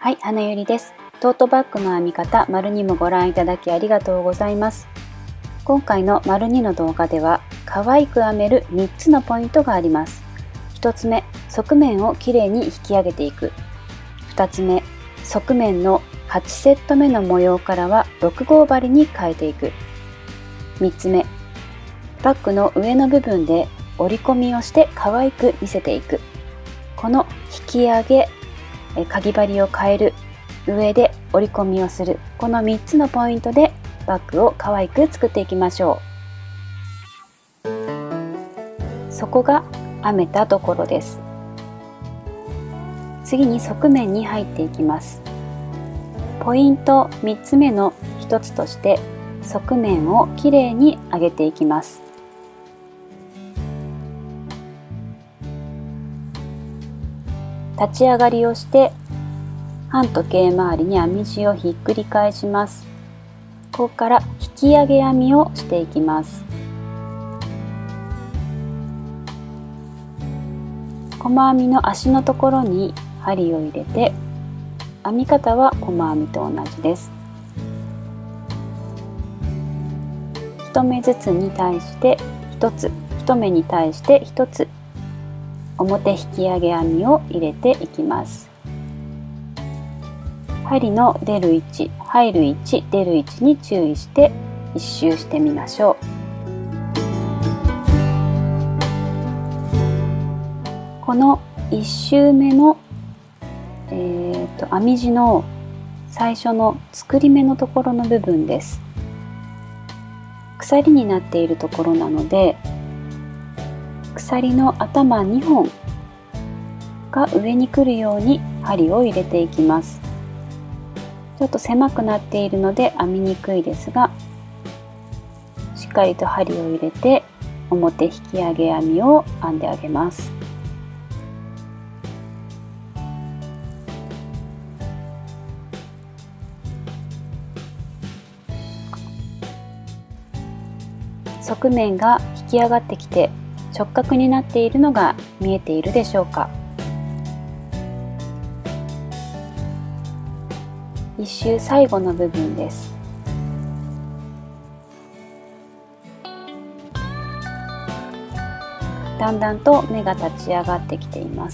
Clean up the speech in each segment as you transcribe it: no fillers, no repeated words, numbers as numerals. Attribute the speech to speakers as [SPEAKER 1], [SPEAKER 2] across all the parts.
[SPEAKER 1] はい、花よりです。トートバッグの編み方丸2もご覧いただきありがとうございます。今回の丸2の動画では可愛く編める3つのポイントがあります。1つ目、側面をきれいに引き上げていく。2つ目、側面の8セット目の模様からは6号針に変えていく。3つ目、バッグの上の部分で折り込みをして可愛く見せていく。この引き上げ、かぎ針を変える、上で折り込みをする、この3つのポイントでバッグを可愛く作っていきましょう。そこが編めたところです。次に側面に入っていきます。ポイント3つ目の1つとして側面をきれいに上げていきます。立ち上がりをして反時計回りに編み地をひっくり返します。ここから引き上げ編みをしていきます。細編みの足のところに針を入れて、編み方は細編みと同じです。1目ずつに対して1つ、1目に対して1つ表引き上げ編みを入れていきます。針の出る位置、入る位置、出る位置に注意して1周してみましょう。この1周目の、編み地の最初の作り目のところの部分です。鎖になっているところなので、鎖の頭2本が上に来るように針を入れていきます。ちょっと狭くなっているので編みにくいですが、しっかりと針を入れて表引き上げ編みを編んであげます。側面が引き上がってきて直角になっているのが見えているでしょうか。一周最後の部分です。だんだんと目が立ち上がってきています。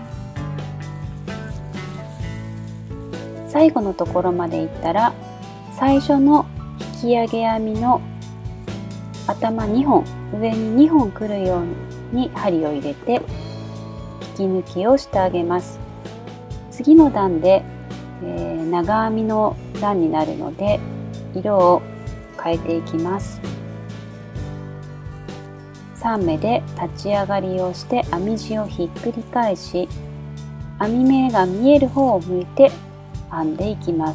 [SPEAKER 1] 最後のところまでいったら、最初の引き上げ編みの頭2本、上に2本来るように針を入れて引き抜きをしてあげます。次の段で、長編みの段になるので色を変えていきます。3目で立ち上がりをして編み地をひっくり返し、編み目が見える方を向いて編んでいきます。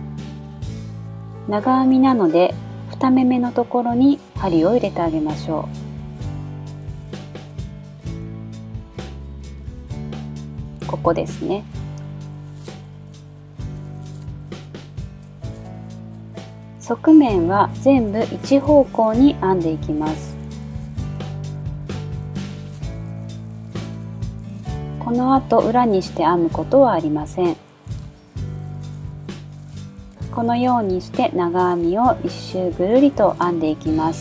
[SPEAKER 1] 長編みなので2目目のところに針を入れてあげましょう。ここですね。側面は全部一方向に編んでいきます。この後裏にして編むことはありません。このようにして長編みを一周ぐるりと編んでいきます。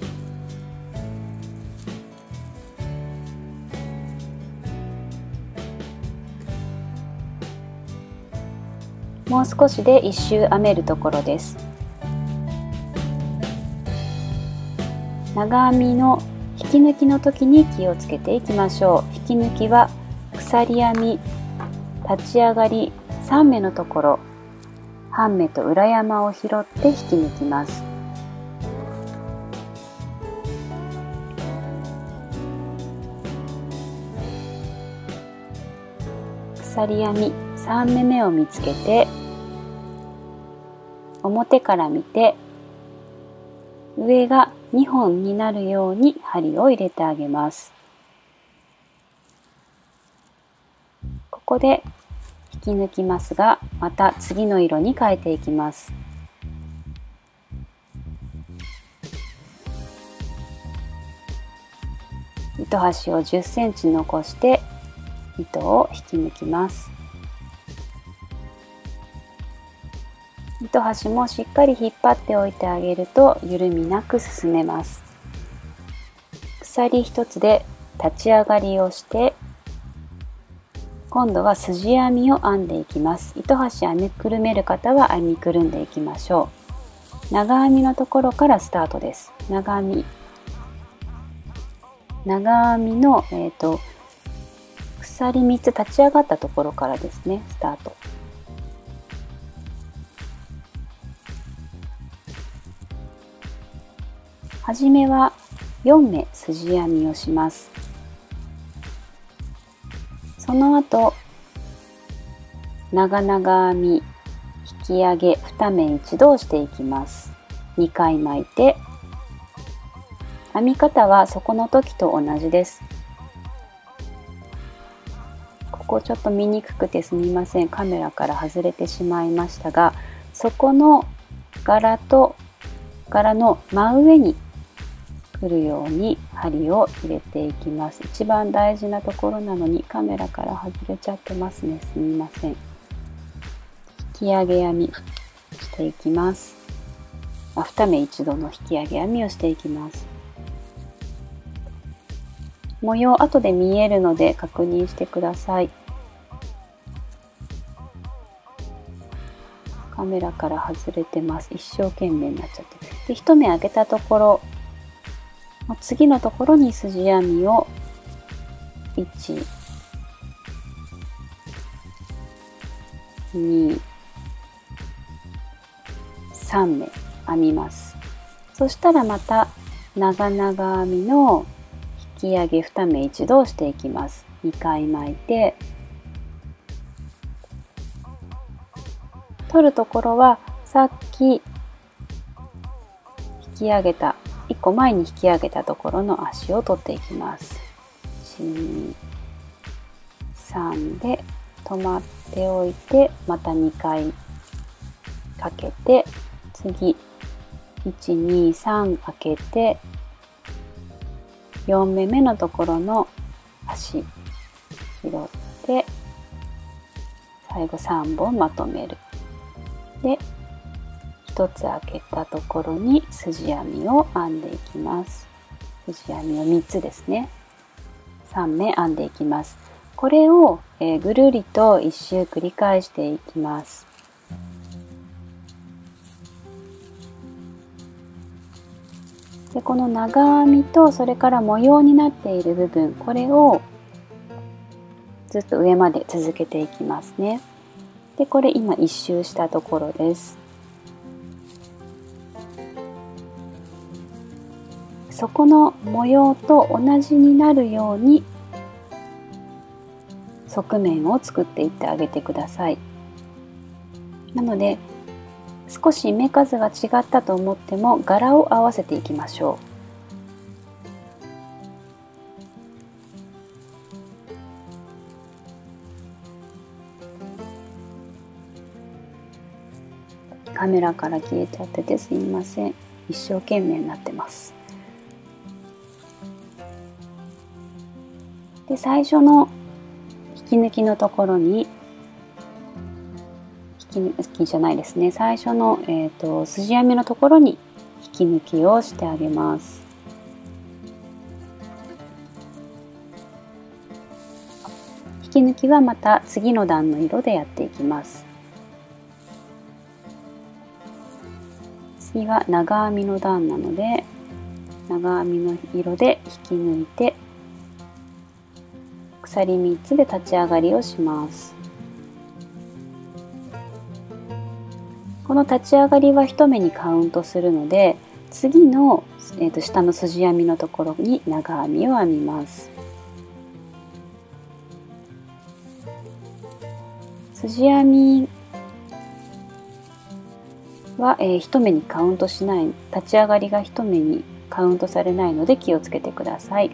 [SPEAKER 1] もう少しで一周編めるところです。長編みの引き抜きの時に気をつけていきましょう。引き抜きは鎖編み、立ち上がり3目のところ、半目と裏山を拾って引き抜きます。鎖編み3目目を見つけて、表から見て上が2本になるように針を入れてあげます。ここで引き抜きますが、また次の色に変えていきます。糸端を10センチ残して糸を引き抜きます。 糸端もしっかり引っ張っておいてあげると緩みなく進めます。鎖1つで立ち上がりをして、今度は筋編みを編んでいきます。糸端編みくるめる方は編みくるんでいきましょう。長編みのところからスタートです。長編みの、鎖3つ立ち上がったところからですね、スタート。はじめは4目筋編みをします。その後長々編み、引き上げ2目一度をしていきます。2回巻いて、編み方は底の時と同じです。ここちょっと見にくくてすみません。カメラから外れてしまいましたが、底の柄と柄の真上に来るように針を入れていきます。一番大事なところなのにカメラから外れちゃってますね。すみません。引き上げ編みしていきます。2目一度の引き上げ編みをしていきます。模様後で見えるので確認してください。カメラから外れてます。一生懸命になっちゃって。で、1目開けたところ、次のところに筋編みを1、2、3目編みます。そしたらまた長々編みの引き上げ2目一度をしていきます。2回巻いて、取るところはさっき引き上げた1個前に引き上げたところの足を取っていきます。1、2、3で止まっておいて、また2回かけて、次1、2、3かけて、4目目のところの足拾って最後3本まとめる。で、1つ開けたところに筋編みを編んでいきます。筋編みを3つですね。3目編んでいきます。これをぐるりと1周繰り返していきます。で、この長編みとそれから模様になっている部分、これをずっと上まで続けていきますね。で、これ今1周したところです。そこの模様と同じになるように側面を作っていってあげてください。なので少し目数が違ったと思っても柄を合わせていきましょう。カメラから消えちゃっててすいません。一生懸命になってます。で、最初の引き抜きのところに引き抜きじゃないですね。最初の、筋編みのところに引き抜きをしてあげます。引き抜きはまた次の段の色でやっていきます。次は長編みの段なので長編みの色で引き抜いて鎖3つで立ち上がりをします。この立ち上がりは1目にカウントするので、次の、下の筋編みのところに長編みを編みます。筋編みは、1目にカウントしない、立ち上がりが1目にカウントされないので気をつけてください。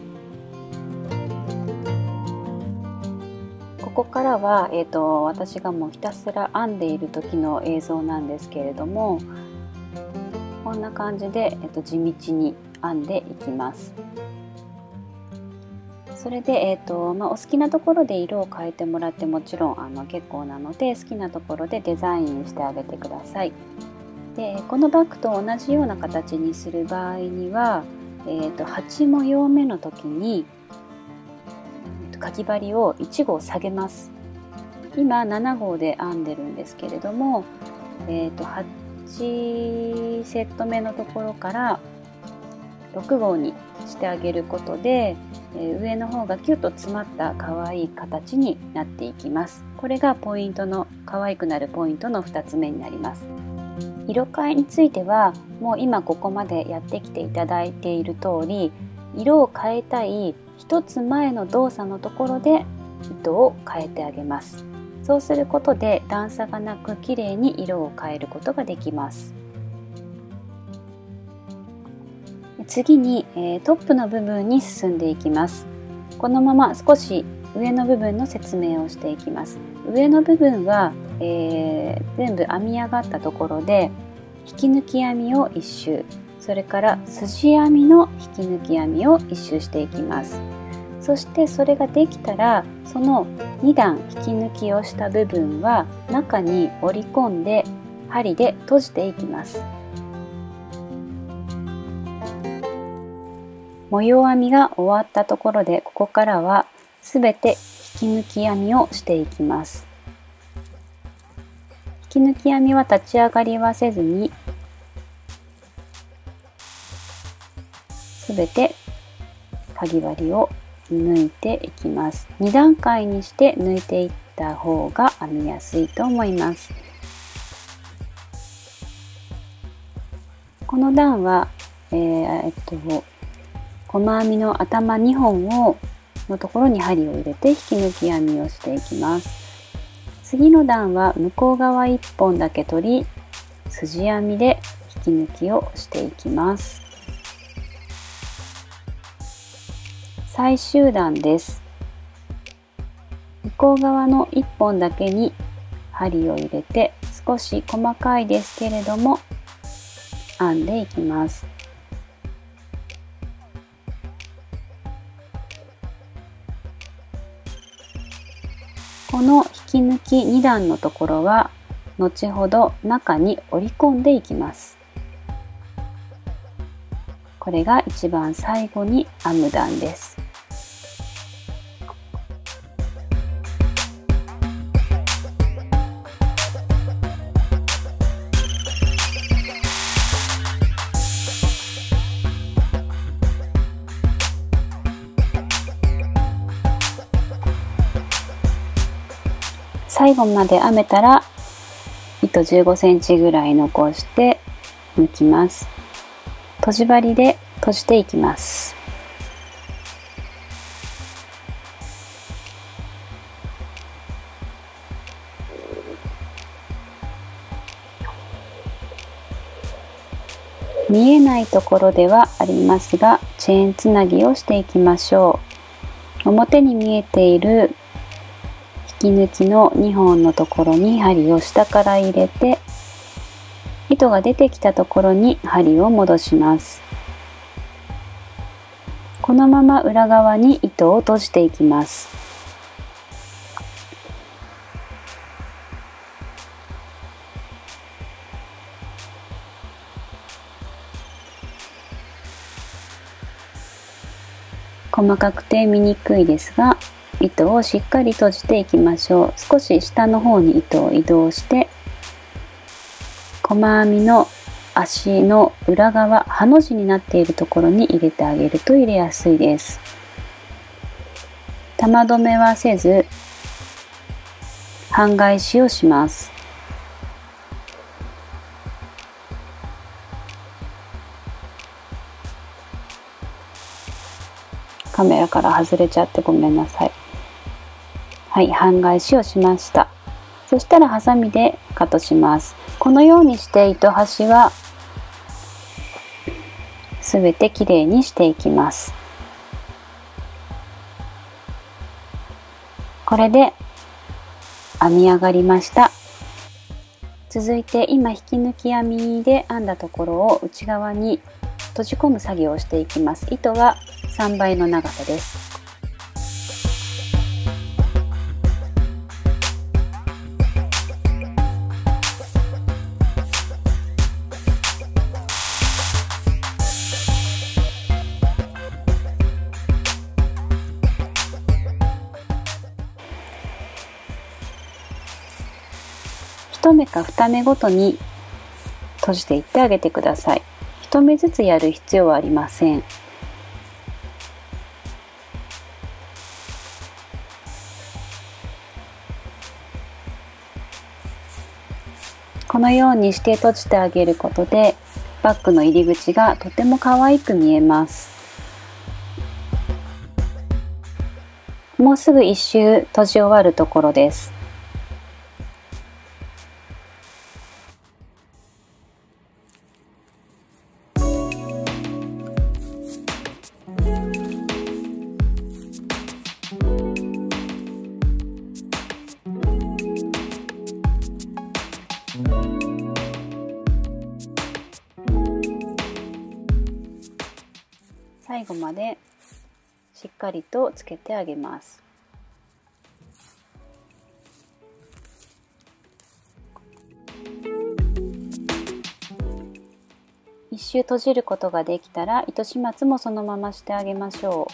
[SPEAKER 1] ここからは、私がもうひたすら編んでいる時の映像なんですけれども、こんな感じで、地道に編んでいきます。 それで、お好きなところで色を変えてもらってもちろん結構なので、好きなところでデザインしてあげてください。でこのバッグと同じような形にする場合には、8模様目の時にかぎ針を1号下げます。今7号で編んでるんですけれども、8セット目のところから6号にしてあげることで、上の方がキュッと詰まった可愛い形になっていきます。これがポイントの可愛くなるポイントの2つ目になります。色替えについてはもう今ここまでやってきていただいている通り、色を変えたい1つ前の動作のところで糸を変えてあげます。そうすることで段差がなく綺麗に色を変えることができます。次に、トップの部分に進んでいきます。このまま少し上の部分の説明をしていきます。上の部分は、全部編み上がったところで引き抜き編みを1周、それから筋編みの引き抜き編みを1周していきます。そしてそれができたら、その2段引き抜きをした部分は中に折り込んで針で閉じていきます。模様編みが終わったところで、ここからはすべて引き抜き編みをしていきます。引き抜き編みは立ち上がりはせずに、すべてかぎ針を抜いていきます。2段階にして抜いていった方が編みやすいと思います。この段は、細編みの頭2本のところに針を入れて引き抜き編みをしていきます。次の段は向こう側1本だけ取り、筋編みで引き抜きをしていきます。最終段です。向こう側の1本だけに針を入れて、少し細かいですけれども編んでいきます。この引き抜き2段のところは後ほど中に折り込んでいきます。これが一番最後に編む段です。最後まで編めたら糸15センチぐらい残して抜きます。とじ針で閉じていきます。見えないところではありますが、チェーンつなぎをしていきましょう。表に見えている引き抜きの2本のところに針を下から入れて、糸が出てきたところに針を戻します。このまま裏側に糸を閉じていきます。細かくて見にくいですが、糸をしっかり閉じていきましょう。少し下の方に糸を移動して、細編みの足の裏側、ハの字になっているところに入れてあげると入れやすいです。玉留めはせず、半返しをします。カメラから外れちゃってごめんなさい。はい、半返しをしました。そしたらハサミでカットします。このようにして糸端はすべてきれいにしていきます。これで編み上がりました。続いて今引き抜き編みで編んだところを内側に閉じ込む作業をしていきます。糸は3倍の長さです。 1目か2目ごとに閉じていってあげてください。1目ずつやる必要はありません。このようにして閉じてあげることでバッグの入り口がとても可愛く見えます。もうすぐ一周閉じ終わるところです。最後までしっかりとつけてあげます。一周閉じることができたら糸始末もそのまましてあげましょ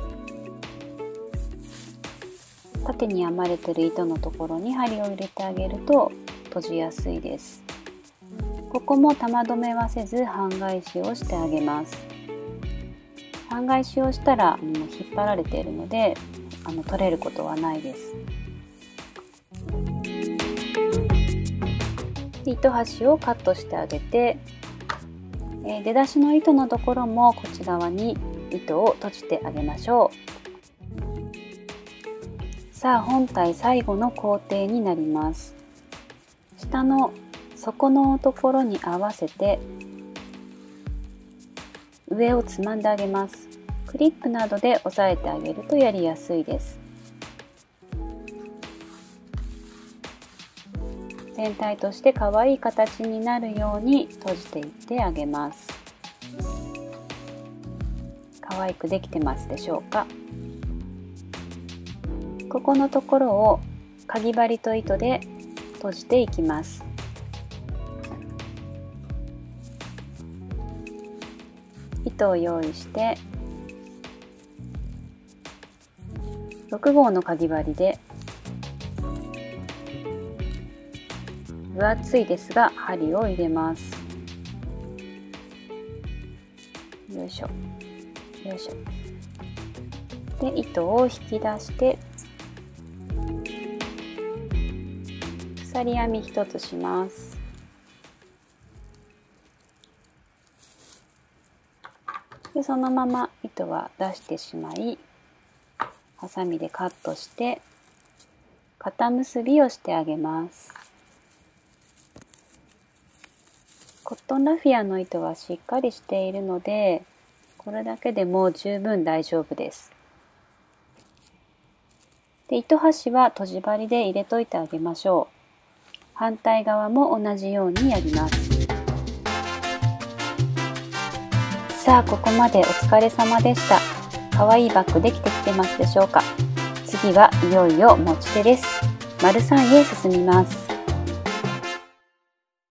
[SPEAKER 1] う。縦に編まれてる糸のところに針を入れてあげると閉じやすいです。ここも玉留めはせず半返しをしてあげます。半返しをしたら引っ張られているので取れることはないです。糸端をカットしてあげて、出だしの糸のところもこっち側に糸を閉じてあげましょう。さあ本体最後の工程になります。下の底のところに合わせて上をつまんであげます。クリップなどで押さえてあげるとやりやすいです。全体として可愛い形になるように閉じていってあげます。可愛くできてますでしょうか。ここのところをかぎ針と糸で閉じていきます。糸を用意して6号のかぎ針で分厚いですが針を入れます。よいしょよいしょ。で糸を引き出して鎖編み1つします。でそのまま糸は出してしまいハサミでカットして肩結びをしてあげます。コットンラフィアの糸はしっかりしているのでこれだけでも十分大丈夫です。で糸端はとじ針で入れといてあげましょう。反対側も同じようにやります。さあここまでお疲れ様でした。かわいいバッグできてきてますでしょうか。次はいよいよ持ち手です。丸3へ進みます。